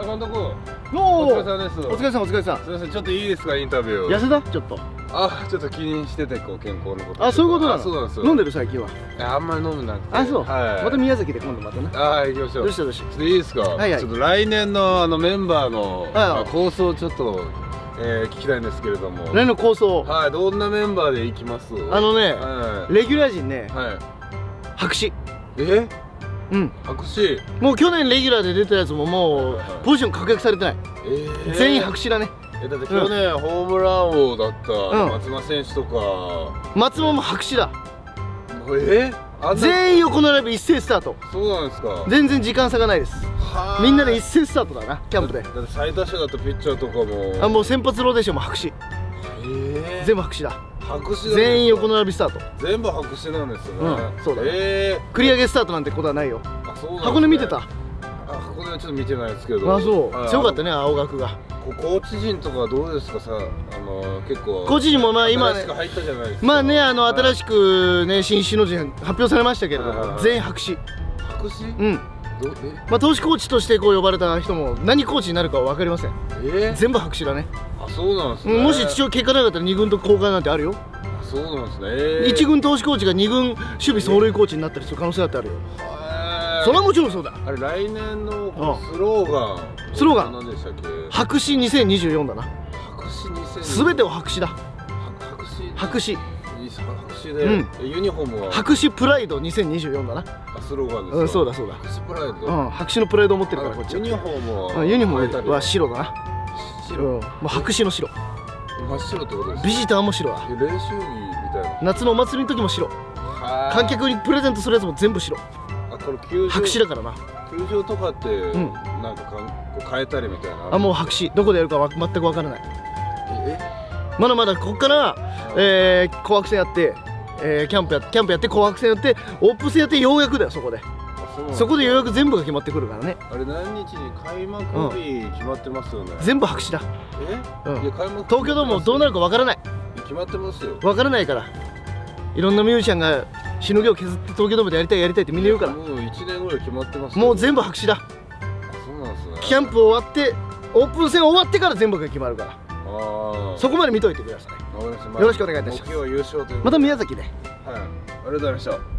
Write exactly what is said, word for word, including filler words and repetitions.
監督。おお疲れ様です。 お疲れ様お疲れ様。 すみません、ちょっといいですか、インタビュー。 痩せたちょっと。 あ、ちょっと気にしてて、こう健康のこと。 あ、そういうことなの。 そうなんですよ。 飲んでる最近は。 あんまり飲むなくて。 あ、そう。 はい。 また宮崎で今度またね。 あ、行きましょう。 どうしたどうした。 ちょっといいですか。はいはい。ちょっと来年のあのメンバーの構想ちょっとえ聞きたいんですけれども。 来年の構想。 はい。どんなメンバーで行きます。 あのね、レギュラー陣ね。はい。白紙。 え？ うん、 白紙。 もう去年レギュラーで出たやつももうポジション確約されてない。全員白紙だね。 え、だって去年ホームラン王だった松間選手とか。松間も白紙だ。 え？ 全員横並び一斉スタート。 そうなんですか。 全然時間差がないです。みんなで一斉スタートだな、キャンプで。 だって最多勝だったピッチャーとかも。 あ、もう先発ローテーションも白紙。全部白紙だ。白紙全員横並びスタート。 全部白紙なんですよね。 うん、そうだ。ええ。繰り上げスタートなんてことはないよ。あ、そうなんですね。箱根見てた。あ、 箱根はちょっと見てないですけど。 あ、そう。強かったね、青学が。 コーチ陣とかどうですかさ、あの結構。 コーチ陣もまあ今ね。まあね、あの新しくね新首脳陣発表されましたけれども、全員白紙。白紙？うん。まあ投手コーチとしてこう呼ばれた人も何コーチになるかは分かりません。えー、全部白紙だね。あ、そうなんですね。もし一応結果なかったらに軍と交換なんてあるよ。あ、そうなんですね。えー、いち軍投手コーチがに軍守備走塁コーチになったりする可能性だってあるよ。それはもちろんそうだ。あれ来年のスローガン。スローガン。何でしたっけ？白紙にせんにじゅうよんだな。白紙にせんにじゅうよん。すべてを白紙だ。白紙。白紙。白紙で、ユニフォームは白紙プライドにせんにじゅうよんだな。スローガンです。うん、そうだそうだ。白紙プライド。うん、白紙のプライドを持ってるからこっち。ユニフォームはユニフォームは白だな。白。もう白紙の白。真っ白ってことです。ビジターも白だ。練習着みたいな。夏のお祭りの時も白。観客にプレゼントするやつも全部白。あ、これ球場。白紙だからな。球場とかってなんかこう変えたりみたいな。あ、もう白紙。どこでやるか全くわからない。え？まだまだここからえー、紅白戦やって、えー、キャンプやキャンプやって紅白戦やってオープン戦やってようやくだよそこで。そこでようやく全部が決まってくるからね。あれ何日に開幕日決まってますよね。全部白紙だ。え？うん。いや開幕東京ドームもどうなるかわからない。決まってますよ。わからないから。いろんなミュージシャンがしのぎを削って東京ドームでやりたいやりたいってみんな言うから。もういちねんぐらい決まってます。もう全部白紙だ。そうなんですね。キャンプ終わってオープン戦終わってから全部が決まるから。そこまで見といてください。よろしくお願いいたします。また宮崎で。はい。ありがとうございました。